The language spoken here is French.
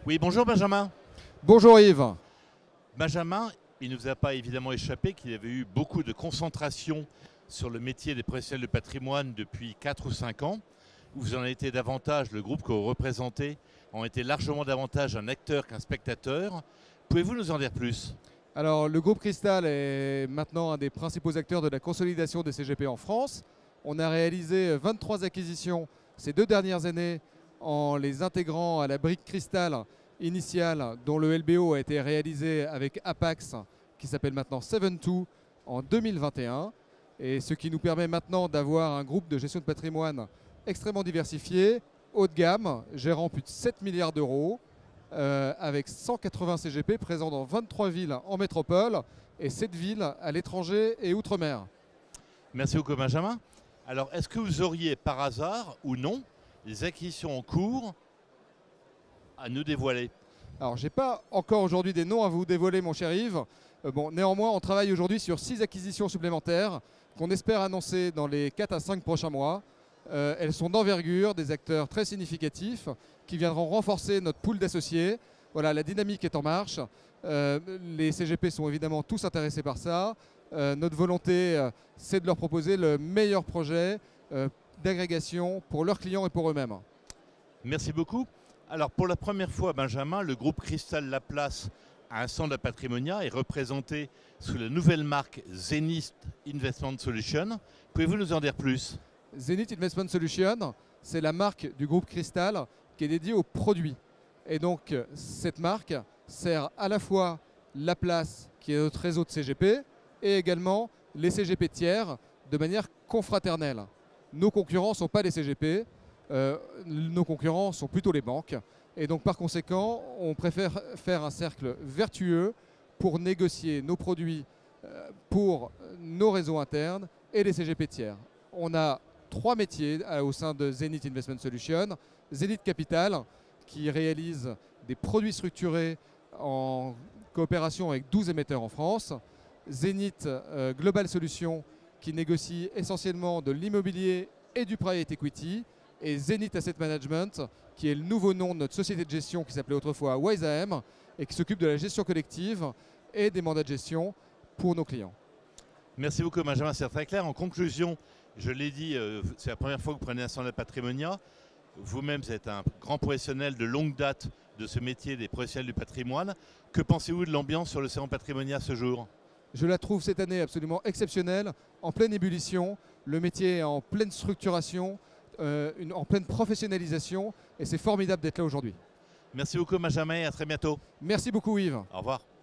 Oui, bonjour Benjamin. Bonjour Yves. Benjamin, il ne vous a pas évidemment échappé qu'il y avait eu beaucoup de concentration sur le métier des professionnels de patrimoine depuis 4 ou 5 ans. Vous en avez été davantage, le groupe que vous représentez en été largement davantage un acteur qu'un spectateur. Pouvez-vous nous en dire plus? Alors le groupe Cristal est maintenant un des principaux acteurs de la consolidation des CGP en France. On a réalisé 23 acquisitions ces 2 dernières années en les intégrant à la brique Cristal initiale dont le LBO a été réalisé avec Apax qui s'appelle maintenant 7-2 en 2021. Et ce qui nous permet maintenant d'avoir un groupe de gestion de patrimoine extrêmement diversifié, haut de gamme, gérant plus de 7 milliards d'euros, avec 180 CGP présents dans 23 villes en métropole et 7 villes à l'étranger et outre-mer. Merci beaucoup Benjamin. Alors, est-ce que vous auriez par hasard ou non des acquisitions en cours à nous dévoiler? Alors, je n'ai pas encore aujourd'hui des noms à vous dévoiler, mon cher Yves. Néanmoins, on travaille aujourd'hui sur 6 acquisitions supplémentaires qu'on espère annoncer dans les 4 à 5 prochains mois. Elles sont d'envergure, des acteurs très significatifs qui viendront renforcer notre pool d'associés. Voilà, la dynamique est en marche. Les CGP sont évidemment tous intéressés par ça. Notre volonté, c'est de leur proposer le meilleur projet d'agrégation pour leurs clients et pour eux-mêmes. Merci beaucoup. Alors, pour la première fois, Benjamin, le groupe Cristal Laplace à un centre de Patrimonia est représenté sous la nouvelle marque Zenith Investment Solutions. Pouvez-vous nous en dire plus? Zenith Investment Solutions, c'est la marque du groupe Cristal qui est dédiée aux produits. Et donc, cette marque sert à la fois Laplace, qui est notre réseau de CGP, et également les CGP tiers de manière confraternelle. Nos concurrents ne sont pas les CGP, nos concurrents sont plutôt les banques. Et donc, par conséquent, on préfère faire un cercle vertueux pour négocier nos produits pour nos réseaux internes et les CGP tiers. On a 3 métiers au sein de Zenith Investment Solutions. Zenith Capital, qui réalise des produits structurés en coopération avec 12 émetteurs en France. Zenith Global Solutions, qui négocie essentiellement de l'immobilier et du private equity. Et Zenith Asset Management, qui est le nouveau nom de notre société de gestion qui s'appelait autrefois WiseAM et qui s'occupe de la gestion collective et des mandats de gestion pour nos clients. Merci beaucoup Benjamin, c'est très clair. En conclusion, je l'ai dit, c'est la première fois que vous prenez un centre de Patrimonia. Vous-même, vous êtes un grand professionnel de longue date de ce métier des professionnels du patrimoine. Que pensez-vous de l'ambiance sur le salon Patrimonia ce jour? Je la trouve cette année absolument exceptionnelle, en pleine ébullition. Le métier est en pleine structuration, en pleine professionnalisation et c'est formidable d'être là aujourd'hui. Merci beaucoup Benjamin et à très bientôt. Merci beaucoup Yves. Au revoir.